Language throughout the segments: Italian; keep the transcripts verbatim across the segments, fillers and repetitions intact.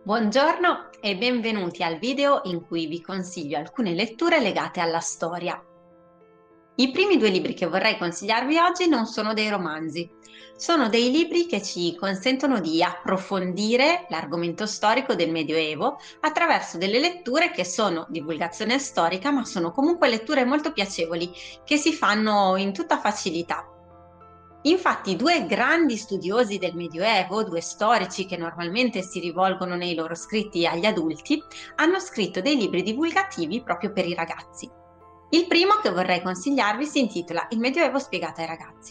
Buongiorno e benvenuti al video in cui vi consiglio alcune letture legate alla storia. I primi due libri che vorrei consigliarvi oggi non sono dei romanzi, sono dei libri che ci consentono di approfondire l'argomento storico del Medioevo attraverso delle letture che sono divulgazione storica, ma sono comunque letture molto piacevoli che si fanno in tutta facilità. Infatti, due grandi studiosi del Medioevo, due storici che normalmente si rivolgono nei loro scritti agli adulti, hanno scritto dei libri divulgativi proprio per i ragazzi. Il primo che vorrei consigliarvi si intitola Il Medioevo spiegato ai ragazzi.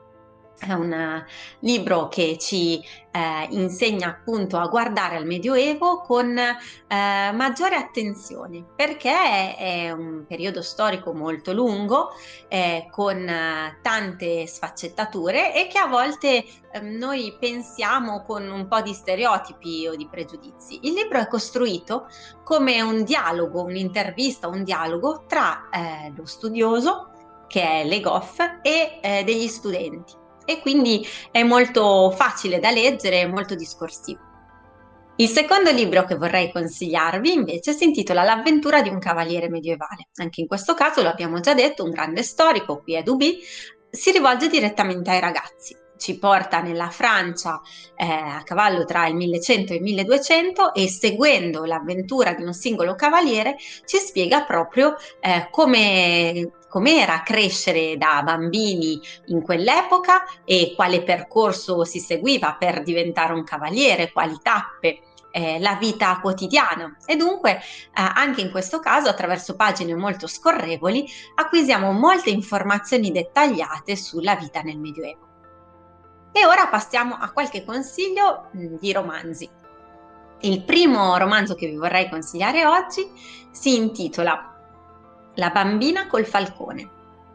È un uh, libro che ci eh, insegna appunto a guardare al Medioevo con eh, maggiore attenzione, perché è, è un periodo storico molto lungo, eh, con eh, tante sfaccettature e che a volte eh, noi pensiamo con un po' di stereotipi o di pregiudizi. Il libro è costruito come un dialogo, un'intervista, un dialogo tra eh, lo studioso, che è Le Goff, e eh, degli studenti. E quindi è molto facile da leggere e molto discorsivo. Il secondo libro che vorrei consigliarvi invece si intitola L'avventura di un cavaliere medievale. Anche in questo caso, lo abbiamo già detto, un grande storico, qui è Duby, si rivolge direttamente ai ragazzi. Ci porta nella Francia eh, a cavallo tra il millecento e il milleduecento e seguendo l'avventura di un singolo cavaliere ci spiega proprio eh, come com'era crescere da bambini in quell'epoca e quale percorso si seguiva per diventare un cavaliere, quali tappe, eh, la vita quotidiana. E dunque eh, anche in questo caso, attraverso pagine molto scorrevoli, acquisiamo molte informazioni dettagliate sulla vita nel Medioevo. E ora passiamo a qualche consiglio mh, di romanzi. Il primo romanzo che vi vorrei consigliare oggi si intitola La bambina col falcone.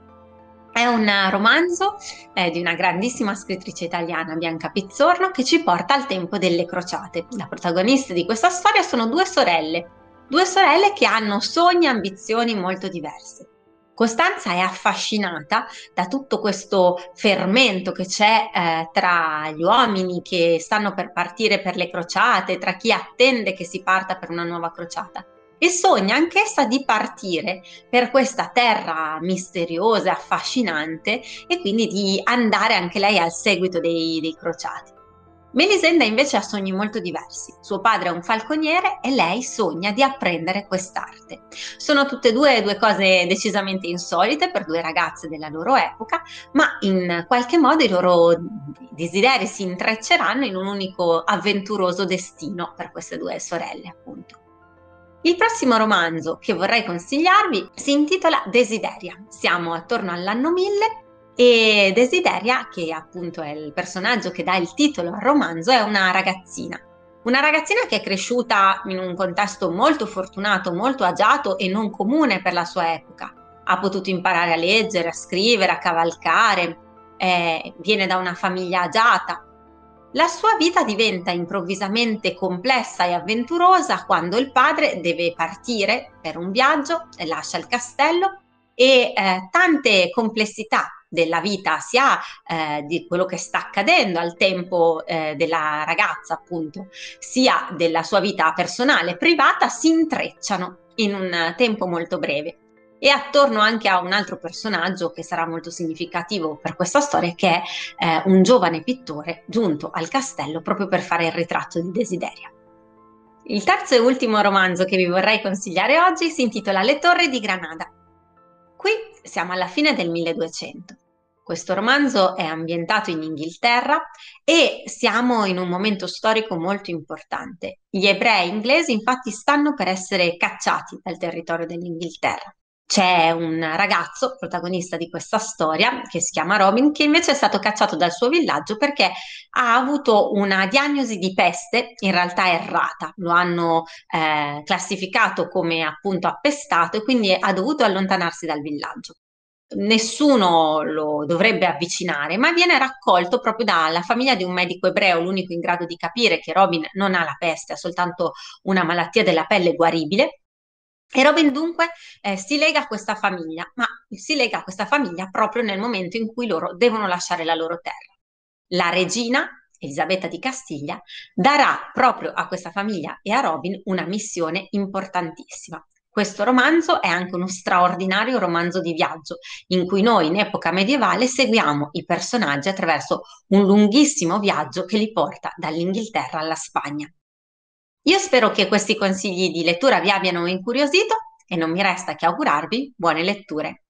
È un romanzo eh, di una grandissima scrittrice italiana, Bianca Pizzorno, che ci porta al tempo delle crociate. La protagonista di questa storia sono due sorelle, due sorelle che hanno sogni e ambizioni molto diverse. Costanza è affascinata da tutto questo fermento che c'è eh, tra gli uomini che stanno per partire per le crociate, tra chi attende che si parta per una nuova crociata. E sogna anch'essa di partire per questa terra misteriosa, affascinante, e quindi di andare anche lei al seguito dei, dei crociati. Melisenda invece ha sogni molto diversi. Suo padre è un falconiere e lei sogna di apprendere quest'arte. Sono tutte e due due cose decisamente insolite per due ragazze della loro epoca, ma in qualche modo i loro desideri si intrecceranno in un unico avventuroso destino per queste due sorelle, appunto. Il prossimo romanzo che vorrei consigliarvi si intitola Desideria. Siamo attorno all'anno mille e Desideria, che appunto è il personaggio che dà il titolo al romanzo, è una ragazzina. Una ragazzina che è cresciuta in un contesto molto fortunato, molto agiato e non comune per la sua epoca. Ha potuto imparare a leggere, a scrivere, a cavalcare, eh, viene da una famiglia agiata. La sua vita diventa improvvisamente complessa e avventurosa quando il padre deve partire per un viaggio e lascia il castello e eh, tante complessità della vita, sia eh, di quello che sta accadendo al tempo eh, della ragazza, appunto, sia della sua vita personale e privata, si intrecciano in un tempo molto breve. E attorno anche a un altro personaggio che sarà molto significativo per questa storia, che è eh, un giovane pittore giunto al castello proprio per fare il ritratto di Desideria. Il terzo e ultimo romanzo che vi vorrei consigliare oggi si intitola Le torri di Granada. Qui siamo alla fine del milleduecento. Questo romanzo è ambientato in Inghilterra e siamo in un momento storico molto importante. Gli ebrei inglesi infatti stanno per essere cacciati dal territorio dell'Inghilterra. C'è un ragazzo, protagonista di questa storia, che si chiama Robin, che invece è stato cacciato dal suo villaggio perché ha avuto una diagnosi di peste, in realtà errata. Lo hanno eh, classificato come appunto appestato e quindi ha dovuto allontanarsi dal villaggio. Nessuno lo dovrebbe avvicinare, ma viene raccolto proprio dalla famiglia di un medico ebreo, l'unico in grado di capire che Robin non ha la peste, ha soltanto una malattia della pelle guaribile. E Robin dunque eh, si lega a questa famiglia, ma si lega a questa famiglia proprio nel momento in cui loro devono lasciare la loro terra. La regina Elisabetta di Castiglia, darà proprio a questa famiglia e a Robin una missione importantissima. Questo romanzo è anche uno straordinario romanzo di viaggio in cui noi in epoca medievale seguiamo i personaggi attraverso un lunghissimo viaggio che li porta dall'Inghilterra alla Spagna. Io spero che questi consigli di lettura vi abbiano incuriosito e non mi resta che augurarvi buone letture.